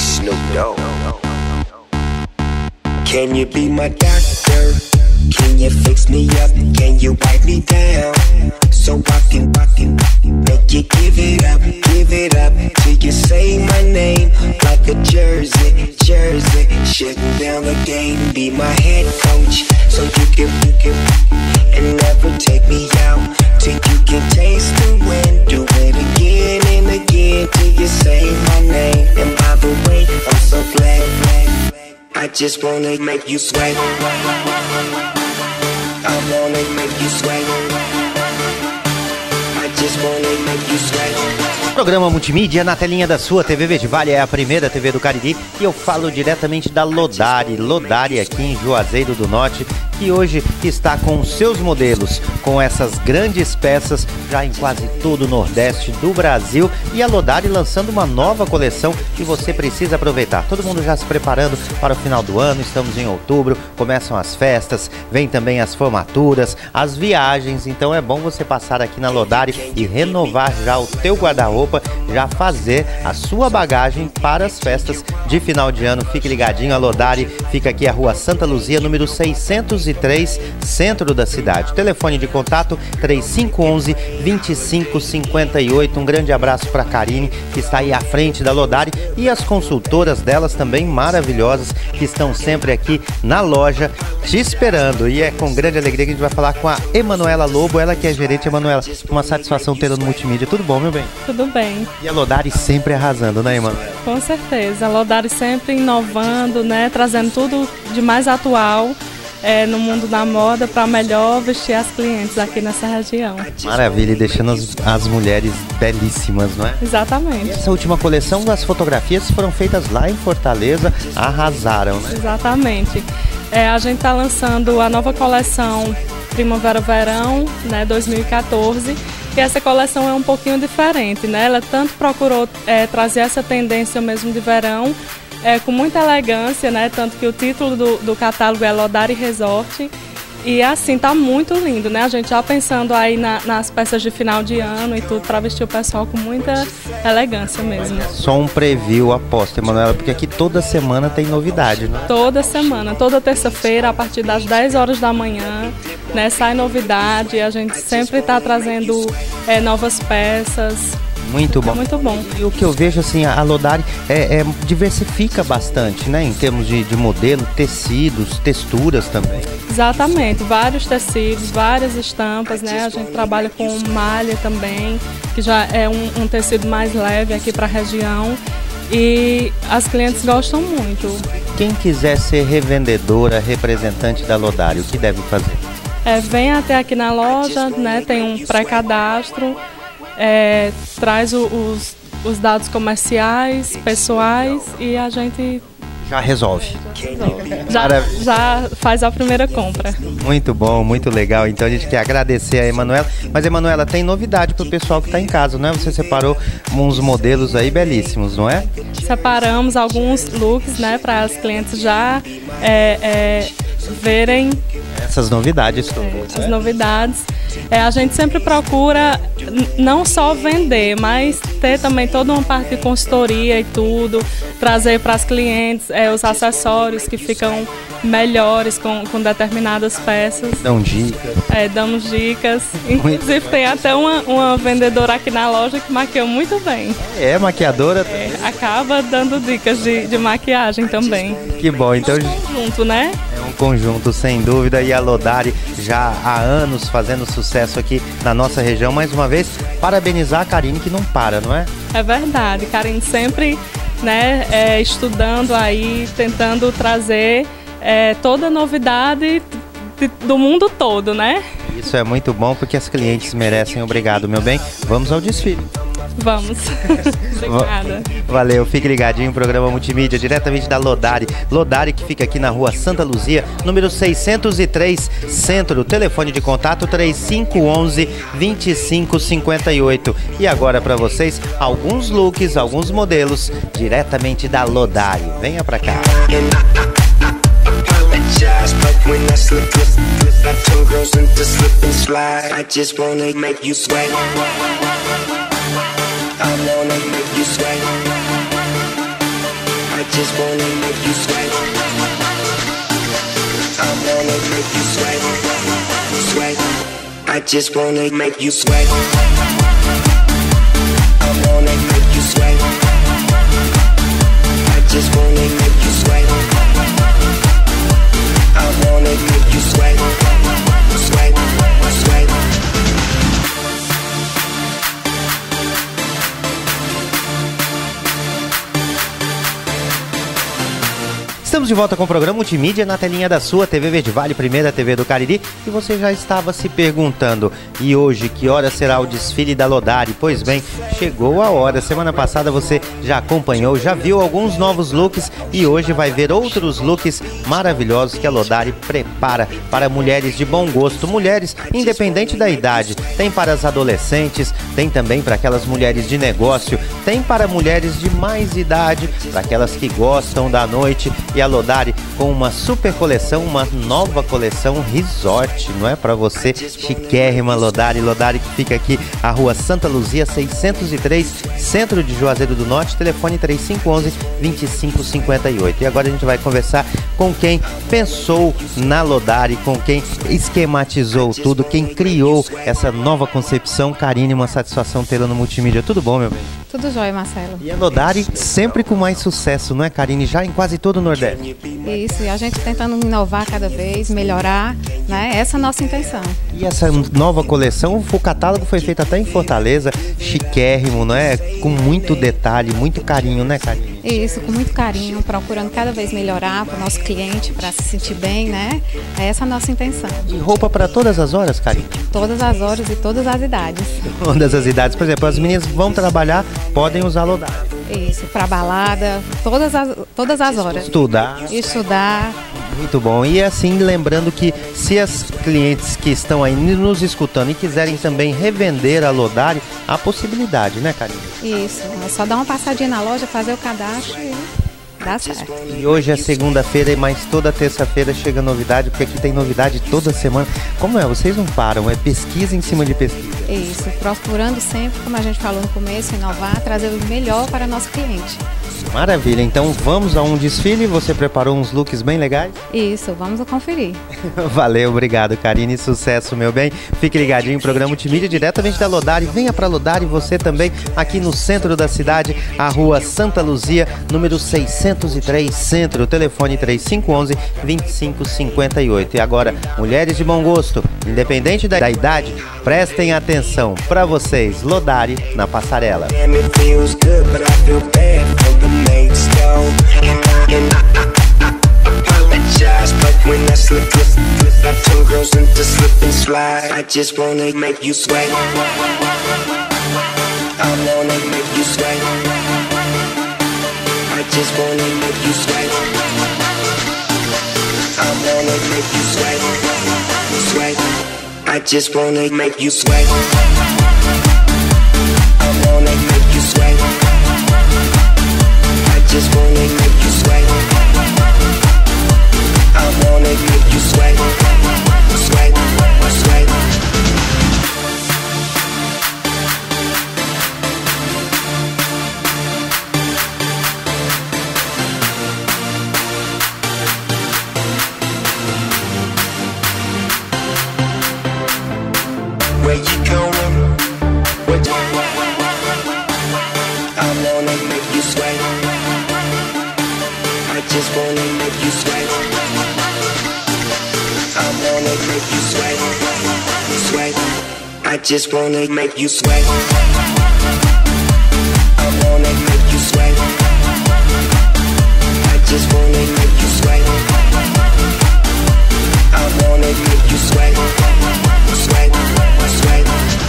Snoop Dogg. Can you be my doctor? Can you fix me up? Can you wipe me down? So I can make you give it up till you say my name like a jersey. Shutting down the game, be my head coach, so you can and never take me out till you can taste the wind. Do it again and again till you say my name. And by the way, I'm so glad I just wanna make you sweat. I wanna make you sweat. I just wanna make you sweat. Programa Multimídia na telinha da sua TV Verde Vale, é a primeira TV do Cariri, e eu falo diretamente da Lodari aqui em Juazeiro do Norte, que hoje está com seus modelos, com essas grandes peças já em quase todo o Nordeste do Brasil, e a Lodari lançando uma nova coleção que você precisa aproveitar. Todo mundo já se preparando para o final do ano, estamos em outubro, começam as festas, vem também as formaturas, as viagens, então é bom você passar aqui na Lodari e renovar já o teu guarda-roupa, já fazer a sua bagagem para as festas de final de ano. Fique ligadinho, a Lodari fica aqui a Rua Santa Luzia, número 603, centro da cidade. Telefone de contato 3511-2558. Um grande abraço para a Karine, que está aí à frente da Lodari, e as consultoras delas também maravilhosas, que estão sempre aqui na loja te esperando. E é com grande alegria que a gente vai falar com a Emanuela Lobo, ela que é gerente. Emanuela, uma satisfação tê-la no Multimídia. Tudo bom, meu bem? Tudo bem. E a Lodari sempre arrasando, né, Emanuela? Com certeza. A Lodari sempre inovando, né? Trazendo tudo de mais atual no mundo da moda para melhor vestir as clientes aqui nessa região. Maravilha, e deixando as mulheres belíssimas, não é? Exatamente. Essa última coleção, as fotografias foram feitas lá em Fortaleza, arrasaram, né? Exatamente. A gente está lançando a nova coleção Primavera-Verão, né, 2014. E essa coleção é um pouquinho diferente, né? Ela tanto procurou trazer essa tendência mesmo de verão, com muita elegância, né? Tanto que o título do catálogo é Lodari Resort. E assim, tá muito lindo, né? A gente já pensando aí nas peças de final de ano e tudo, para vestir o pessoal com muita elegância mesmo. Só um preview, aposto, Emanuela, porque aqui toda semana tem novidade, né? Toda semana, toda terça-feira, a partir das 10 horas da manhã, né? Sai novidade, a gente sempre está trazendo novas peças. Muito bom. É muito bom. E o que eu vejo, assim, a Lodari diversifica bastante, né? Em termos de modelo, tecidos, texturas também. Exatamente, vários tecidos, várias estampas, né? A gente trabalha com malha também, que já é um tecido mais leve aqui para a região. E as clientes gostam muito. Quem quiser ser revendedora, representante da Lodari, o que deve fazer? Vem até aqui na loja, né? Tem um pré-cadastro. Traz os dados comerciais, pessoais, e a gente já resolve. Já faz a primeira compra. Muito bom, muito legal. Então a gente quer agradecer a Emanuela. Mas, Emanuela, tem novidade para o pessoal que está em casa, não é? Você separou uns modelos aí belíssimos, não é? Separamos alguns looks, né, para as clientes já verem essas novidades todas. As novidades. A gente sempre procura não só vender, mas ter também toda uma parte de consultoria e tudo, trazer para as clientes os acessórios que ficam melhores com determinadas peças. Dão dicas. Damos dicas. Inclusive tem até uma vendedora aqui na loja que maquiou muito bem. Maquiadora? Acaba dando dicas de maquiagem também. Que bom, então... É um conjunto, né? É um conjunto, sem dúvida, e a Lodari já há anos fazendo sucesso aqui na nossa região. Mais uma vez, parabenizar a Karine, que não para, não é? É verdade, Karine sempre, né, estudando aí, tentando trazer toda a novidade do mundo todo, né? Isso é muito bom, porque as clientes merecem. Obrigado, meu bem. Vamos ao desfile. Vamos. Obrigada. Valeu, fique ligadinho no programa Multimídia, diretamente da Lodari. Lodari, que fica aqui na Rua Santa Luzia, número 603, centro. Telefone de contato 3511-2558. E agora para vocês, alguns looks, alguns modelos, diretamente da Lodari. Venha pra cá. But when I slip, I turn girls into slip and slide. I just wanna make you sweat. I wanna make you sweat. I just wanna make you sweat. I wanna make you sweat, sweat. I just wanna make you sweat. I wanna make you sweat. I just wanna make you sweat. I wanna make you sweat, sweat, sweat. Estamos de volta com o programa Multimídia na telinha da sua TV Verde Vale, primeira TV do Cariri. E você já estava se perguntando, e hoje que hora será o desfile da Lodari? Pois bem, chegou a hora. Semana passada você já acompanhou, já viu alguns novos looks e hoje vai ver outros looks maravilhosos que a Lodari prepara para mulheres de bom gosto, mulheres independente da idade. Tem para as adolescentes, tem também para aquelas mulheres de negócio, tem para mulheres de mais idade, para aquelas que gostam da noite. E a Lodari com uma super coleção, uma nova coleção resort, não é? Para você, chiquérrima Lodari. Lodari que fica aqui, a rua Santa Luzia 603, centro de Juazeiro do Norte, telefone 3511-2558. E agora a gente vai conversar com quem pensou na Lodari, com quem esquematizou tudo, quem criou essa nova concepção. Karine, uma satisfação tê-la no Multimídia. Tudo bom, meu bem? Tudo jóia, Marcelo. E a Lodari sempre com mais sucesso, não é, Karine? Já em quase todo o Nordeste. Isso, e a gente tentando inovar cada vez, melhorar, né? Essa é a nossa intenção. E essa nova coleção, o catálogo foi feito até em Fortaleza, chiquérrimo, não é? Com muito detalhe, muito carinho, né, Karine? Isso, com muito carinho, procurando cada vez melhorar para o nosso cliente, para se sentir bem, né? Essa é a nossa intenção. E roupa para todas as horas, Karine? Todas as horas e todas as idades. Todas as idades. Por exemplo, as meninas vão trabalhar, podem usar Lodari. Isso, para balada, todas as horas. Estudar. Muito bom. E assim, lembrando que se as clientes que estão aí nos escutando e quiserem também revender a Lodari, há possibilidade, né, Karine? Isso, é só dar uma passadinha na loja, fazer o cadastro e dá certo. E hoje é segunda-feira, mas toda terça-feira chega novidade, porque aqui tem novidade toda semana. Como é? Vocês não param, é pesquisa em cima de pesquisa. Isso, procurando sempre, como a gente falou no começo, inovar, trazer o melhor para nosso cliente. Maravilha, então vamos a um desfile, você preparou uns looks bem legais? Isso, vamos conferir. Valeu, obrigado, Karine, sucesso, meu bem. Fique ligadinho, programa Multimídia diretamente da Lodari. Venha pra Lodari, você também, aqui no centro da cidade, a rua Santa Luzia, número 603, centro, telefone 3511-2558. E agora, mulheres de bom gosto, independente da idade, prestem atenção pra vocês, Lodari na passarela. Mates go, and I apologize, but when I slip, I turn girls into slip and slide. I just wanna make you sweat. I wanna make you sweat. I just wanna make you sweat. I wanna make you sweat, sweat. I just wanna make you sweat. I wanna make you sweat. Just wanna make you sweat. I wanna make you sweat, sweat, sweat. Where you going? What you... I wanna make you sweat. I just wanna make you sweat. I wanna make you sweat, sweat. I just wanna make you sweat. I wanna make you sweat. I just wanna make you sweat. I wanna make you sweat, sweat, sweat.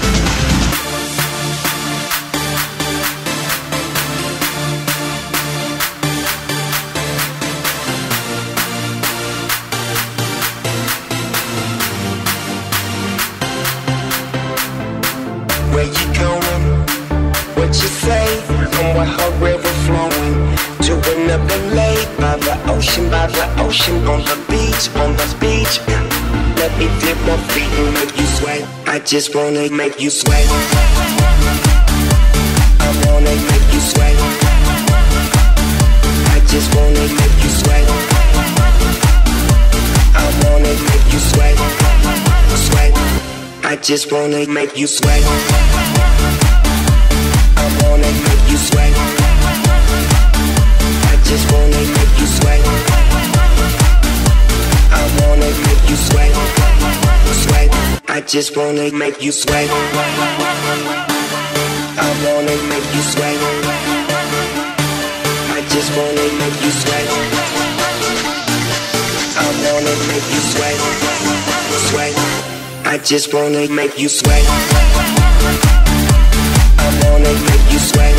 Where you going? What you say? I'm with her river flowing to another lake by the ocean, on the beach, on the beach. Let me dip my feet and make you sweat. I just wanna make you sweat. I wanna make you sweat. I just wanna just wanna make you sweat. I wanna make you sweat. I just wanna make you sweat. I wanna make you sweat. Sweat. I just wanna make you sweat. I wanna make you sweat. I just wanna make you sweat. I wanna make you sweat. Sweat. I just wanna make you sweat. I wanna make you sweat.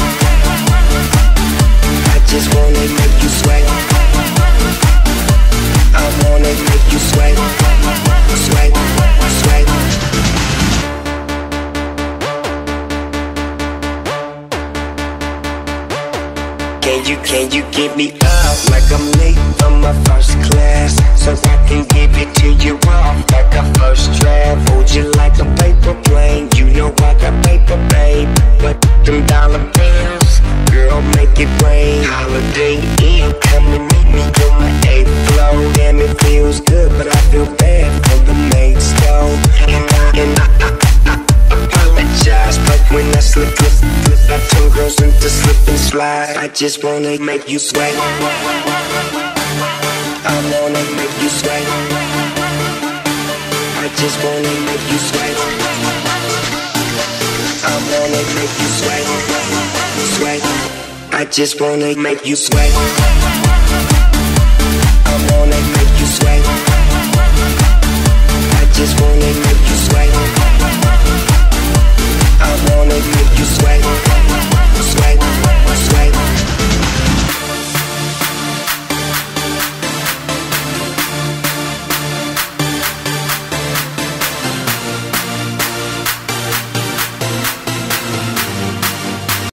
I just wanna make you sweat. I wanna make you sweat. Sweat. Sweat. Can you give me up like I'm late for my first class, so I can give it to you off like a first draft. Hold you like a paper plane, you know I got paper, babe, but them dollar bills, girl, make it rain. Holiday Inn, come and meet me on my 8th floor. Damn, it feels good, but I feel bad for the maid's though. And I apologize, but when I slip, I turn girls into slip and slide. I just wanna make you sweat. I wanna make you sweat. I just wanna make you sweat. I wanna make you sweat. Sweat. I just wanna make you sweat. I wanna make you sweat. I just wanna make you sweat. I wanna make you sweat.